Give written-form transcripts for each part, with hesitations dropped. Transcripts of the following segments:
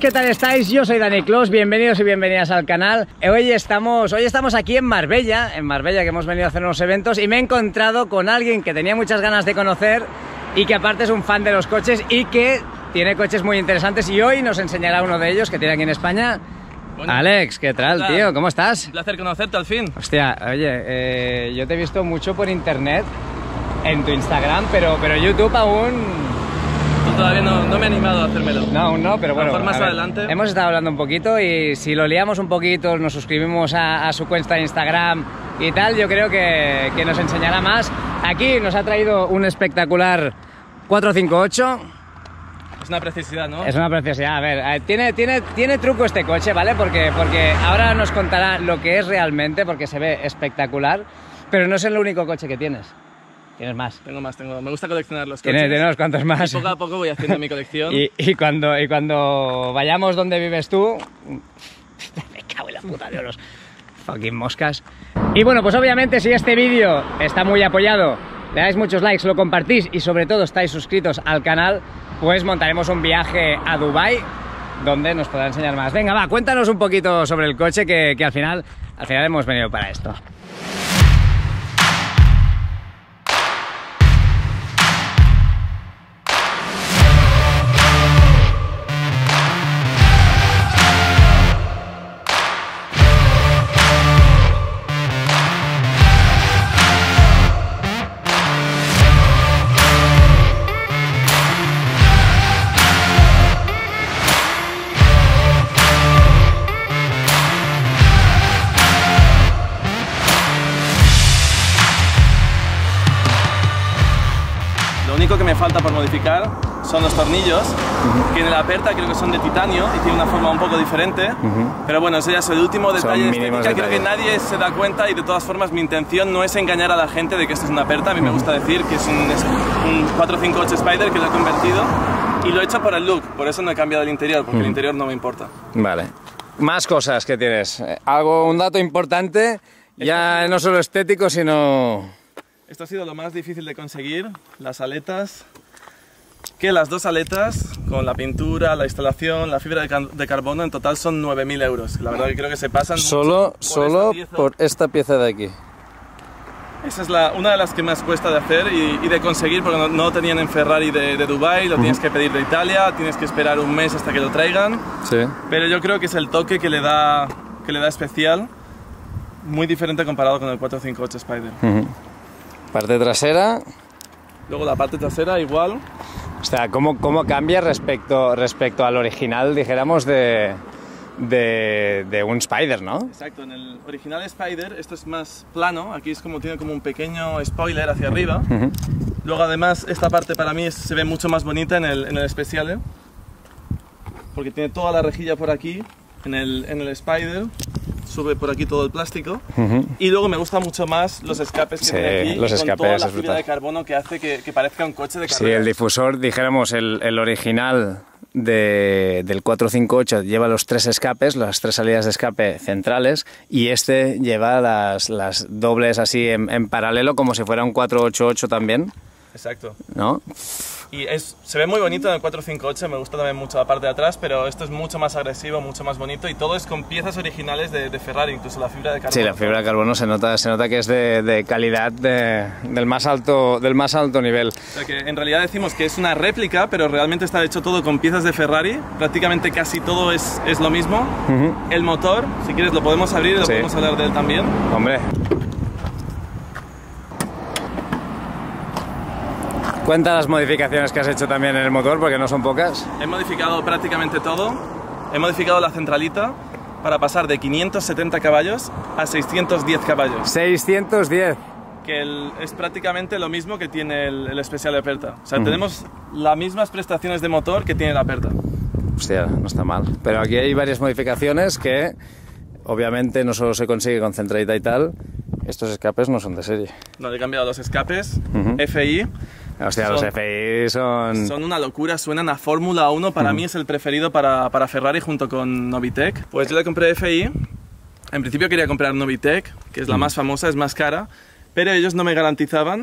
¿qué tal estáis? Yo soy Dani Clos, bienvenidos y bienvenidas al canal. Hoy estamos aquí en Marbella, que hemos venido a hacer unos eventos y me he encontrado con alguien que tenía muchas ganas de conocer y que aparte es un fan de los coches y que tiene coches muy interesantes y hoy nos enseñará uno de ellos que tiene aquí en España. Bueno, Alex, ¿qué tal, tío? ¿Cómo estás? Un placer conocerte al fin. Hostia, oye, yo te he visto mucho por internet, en tu Instagram, pero YouTube aún... Todavía no me he animado a hacérmelo. No, aún no, pero bueno. A lo mejor más adelante. Hemos estado hablando un poquito y si lo liamos un poquito, nos suscribimos a su cuenta de Instagram y tal, yo creo que nos enseñará más. Aquí nos ha traído un espectacular 458. Es una preciosidad, ¿no? Es una preciosidad. A ver, tiene truco este coche, ¿vale? Porque ahora nos contará lo que es realmente, porque se ve espectacular, pero no es el único coche que tienes. ¿Tienes más? Tengo más. Me gusta coleccionar los coches. Tienes unos cuantos más. Y poco a poco voy haciendo mi colección. y cuando vayamos donde vives tú... Me cago en la puta de los fucking moscas. Y bueno, pues obviamente si este vídeo está muy apoyado, le dais muchos likes, lo compartís y sobre todo estáis suscritos al canal, pues montaremos un viaje a Dubái donde nos podrá enseñar más. Venga, va, cuéntanos un poquito sobre el coche que al final hemos venido para esto. Lo único que me falta por modificar son los tornillos, que en el Aperta creo que son de titanio y tiene una forma un poco diferente, pero bueno, ese ya es el último detalle estética, creo que nadie se da cuenta y de todas formas mi intención no es engañar a la gente de que esto es un Aperta, a mí me gusta decir que es un 458 Spider que lo he convertido y lo he hecho por el look, por eso no he cambiado el interior, porque el interior no me importa. Vale. Más cosas que tienes, un dato importante, ya no solo estético sino... Esto ha sido lo más difícil de conseguir, las aletas, que las dos aletas, con la pintura, la instalación, la fibra de carbono, en total son 9.000 euros. La verdad que creo que se pasan solo por esta pieza de aquí. Esa es una de las que más cuesta de hacer y de conseguir, porque no lo tenían en Ferrari de Dubái, lo tienes que pedir de Italia, tienes que esperar un mes hasta que lo traigan. Sí. Pero yo creo que es el toque que le da especial, muy diferente comparado con el 458 Spider. Parte trasera. Luego la parte trasera igual. O sea, ¿cómo cambia respecto al original, dijéramos, de un Spider, ¿no? Exacto, en el original Spider esto es más plano, aquí tiene como un pequeño spoiler hacia arriba. Luego además esta parte para mí se ve mucho más bonita en el Speciale, porque tiene toda la rejilla por aquí, en el Spider. Sube por aquí todo el plástico y luego me gustan mucho más los escapes que tiene aquí los escapes, con toda la fibra de carbono que hace que parezca un coche de carrera. Sí, el difusor, dijéramos, el original del 458 lleva los tres escapes, las tres salidas de escape centrales y este lleva las dobles así en paralelo como si fuera un 488 también. Exacto. ¿No? Y se ve muy bonito en el 458, me gusta también mucho la parte de atrás, pero esto es mucho más agresivo, mucho más bonito y todo es con piezas originales de Ferrari, incluso la fibra de carbono. Sí, la fibra de carbono se nota que es de calidad del más alto nivel. O sea que en realidad decimos que es una réplica, pero realmente está hecho todo con piezas de Ferrari, prácticamente casi todo es lo mismo. El motor, si quieres lo podemos abrir y lo podemos hablar de él también. Hombre. Cuenta las modificaciones que has hecho también en el motor, porque no son pocas. He modificado prácticamente todo. He modificado la centralita para pasar de 570 caballos a 610 caballos. 610. Que es prácticamente lo mismo que tiene el Speciale Aperta. O sea, tenemos las mismas prestaciones de motor que tiene el Aperta. Hostia, no está mal. Pero aquí hay varias modificaciones que obviamente no solo se consigue con centralita y tal. Estos escapes no son de serie. No, he cambiado los escapes, FI. Hostia, los FI son una locura, suenan a Fórmula 1, para mí es el preferido para Ferrari junto con Novitec. Pues yo le compré FI, en principio quería comprar Novitec, que es la más famosa, es más cara, pero ellos no me garantizaban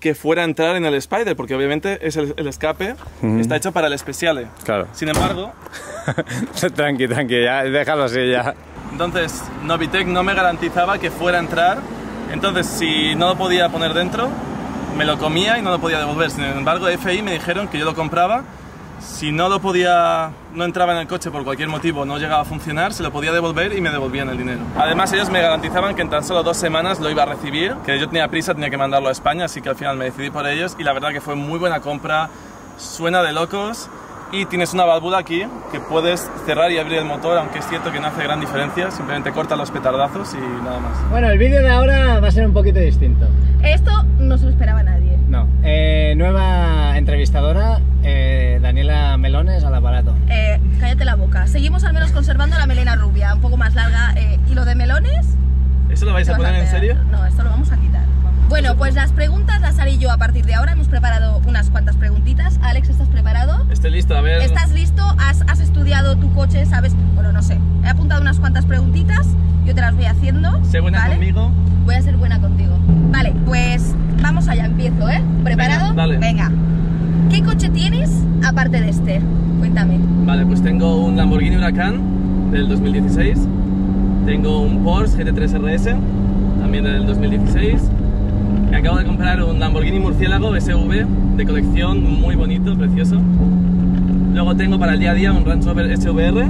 que fuera a entrar en el Spider, porque obviamente es el escape, está hecho para el Speciale. Claro. Sin embargo... tranqui, ya, déjalo así ya. Entonces, Novitec no me garantizaba que fuera a entrar, entonces si no lo podía poner dentro, me lo comía y no lo podía devolver. Sin embargo, FI me dijeron que yo lo compraba, si no entraba en el coche por cualquier motivo, no llegaba a funcionar, se lo podía devolver y me devolvían el dinero. Además, ellos me garantizaban que en tan solo 2 semanas lo iba a recibir, que yo tenía prisa, tenía que mandarlo a España, así que al final me decidí por ellos y la verdad que fue muy buena compra, suena de locos y tienes una válvula aquí que puedes cerrar y abrir el motor, aunque es cierto que no hace gran diferencia, simplemente corta los petardazos y nada más. Bueno, el vídeo de ahora va a ser un poquito distinto. Esto no se lo esperaba nadie. No. Nueva entrevistadora, Daniela Melones al aparato. Cállate la boca. Seguimos al menos conservando la melena rubia, un poco más larga. ¿Y lo de melones? ¿Eso lo vais a poner en serio? No, esto lo vamos a quitar. Bueno, pues las preguntas las haré yo a partir de ahora. Hemos preparado unas cuantas preguntitas. Alex, ¿estás preparado? Estoy listo, a ver... ¿Estás listo? ¿Has estudiado tu coche? ¿Sabes? Bueno, no sé. He apuntado unas cuantas preguntitas. Yo te las voy haciendo. Sé buena conmigo. Voy a ser buena contigo. Vale, pues vamos allá. Empiezo, ¿eh? ¿Preparado? Venga, dale. Venga. ¿Qué coche tienes aparte de este? Cuéntame. Vale, pues tengo un Lamborghini Huracán del 2016. Tengo un Porsche GT3 RS, también del 2016. Me acabo de comprar un Lamborghini Murciélago SV de colección, muy bonito, precioso. Luego tengo para el día a día un Range Rover SVR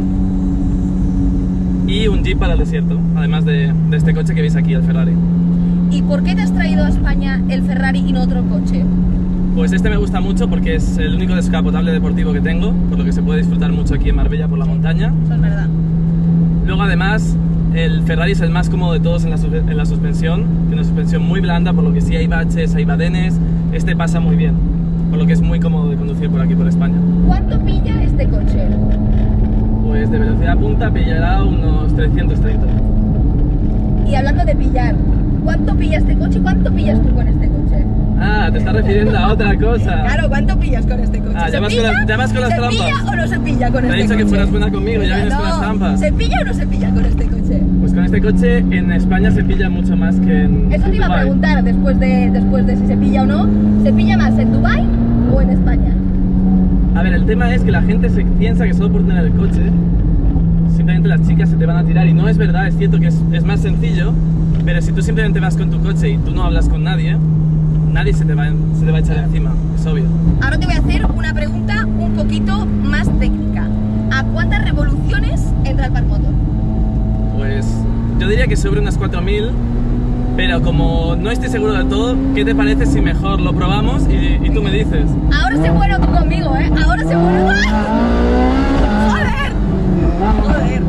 y un Jeep para el desierto, además de este coche que veis aquí, el Ferrari. ¿Y por qué te has traído a España el Ferrari y no otro coche? Pues este me gusta mucho porque es el único descapotable deportivo que tengo, por lo que se puede disfrutar mucho aquí en Marbella por la montaña. Eso es verdad. Luego además el Ferrari es el más cómodo de todos en la suspensión, tiene una suspensión muy blanda, por lo que si hay baches, hay badenes, este pasa muy bien, por lo que es muy cómodo de conducir por aquí por España. ¿Cuánto pilla este coche? Pues de velocidad punta pillará unos 330. Y hablando de pillar, ¿cuánto pilla este coche y cuánto pillas tú con este coche? Ah, te estás refiriendo a otra cosa. Claro, ¿cuánto pillas con este coche? Ah, ya vas con las trampas. ¿Se pilla o no se pilla con este coche? Te he dicho que fueras buena conmigo, ya vienes con las trampas. ¿Se pilla o no se pilla con este coche? Pues con este coche en España se pilla mucho más que en Eso te iba a Dubái. preguntar después de si se pilla o no. ¿Se pilla más en Dubái o en España? A ver, el tema es que la gente se piensa que solo por tener el coche simplemente las chicas se te van a tirar y no es verdad, es cierto que es más sencillo, pero si tú simplemente vas con tu coche y tú no hablas con nadie, nadie se te va a echar encima, es obvio. Ahora te voy a hacer una pregunta un poquito más técnica. ¿A cuántas revoluciones entra el par motor? Pues yo diría que sobre unas 4000, pero como no estoy seguro del todo, ¿qué te parece si mejor lo probamos y tú me dices? Ahora sé bueno tú conmigo, ¿eh? Ahora sé bueno. ¡Joder! ¡Joder!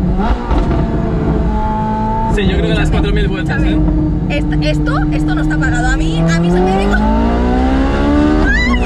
Sí, yo creo que las 4000 vueltas, ¿eh? Esto no está pagado. A mí se me dijo... ¡Ay!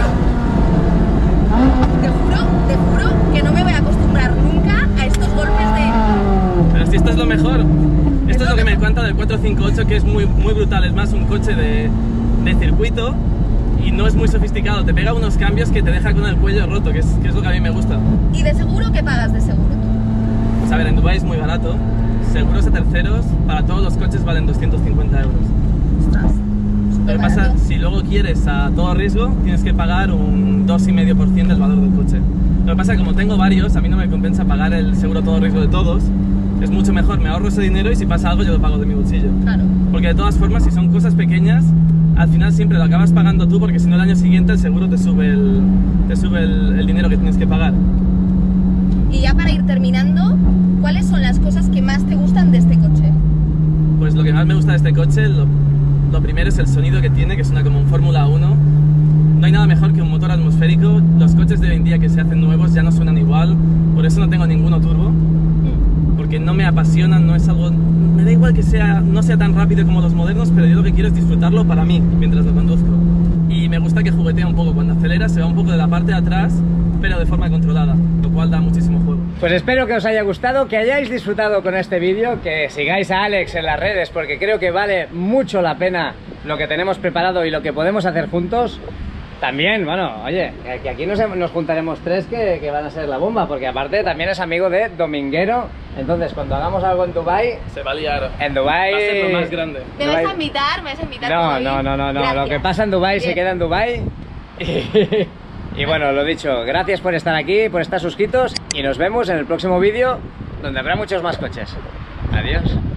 Te juro que no me voy a acostumbrar nunca a estos golpes de... Pero si esto es lo mejor. Esto es lo que me cuenta del 458, que es muy brutal. Es más un coche de circuito y no es muy sofisticado. Te pega unos cambios que te deja con el cuello roto, que es lo que a mí me gusta. ¿Y de seguro qué pagas de seguro tú? Pues a ver, en Dubái es muy barato. Seguros a terceros para todos los coches valen 250 euros. Ostras, Lo que pasa, si luego quieres a todo riesgo, tienes que pagar un 2,5% del valor del coche. Lo que pasa es que como tengo varios, a mí no me compensa pagar el seguro a todo riesgo de todos. Es mucho mejor, me ahorro ese dinero y si pasa algo yo lo pago de mi bolsillo. Claro. Porque de todas formas, si son cosas pequeñas, al final siempre lo acabas pagando tú, porque si no el año siguiente el seguro te sube el dinero que tienes que pagar. Y ya para ir terminando, ¿cuáles son las cosas que más te gustan de este coche? Pues lo que más me gusta de este coche, lo primero es el sonido que tiene, que suena como un Fórmula 1. No hay nada mejor que un motor atmosférico. Los coches de hoy en día que se hacen nuevos ya no suenan igual, por eso no tengo ninguno turbo, porque no me apasionan, no es algo... Me da igual que no sea tan rápido como los modernos, pero yo lo que quiero es disfrutarlo para mí, mientras lo conduzco. Y me gusta que juguetea un poco, cuando acelera se va un poco de la parte de atrás, pero de forma controlada, lo cual da muchísimo juego. Pues espero que os haya gustado, que hayáis disfrutado con este vídeo, que sigáis a Alex en las redes, porque creo que vale mucho la pena lo que tenemos preparado y lo que podemos hacer juntos. También, bueno, oye, que aquí nos juntaremos 3 que van a ser la bomba, porque aparte también es amigo de Dominguero, entonces cuando hagamos algo en Dubai se va a liar. En Dubai va a ser lo más grande. Me vas a invitar, No, lo que pasa en Dubai se queda en Dubai. Y bueno, lo dicho, gracias por estar aquí, por estar suscritos y nos vemos en el próximo vídeo donde habrá muchos más coches. Adiós.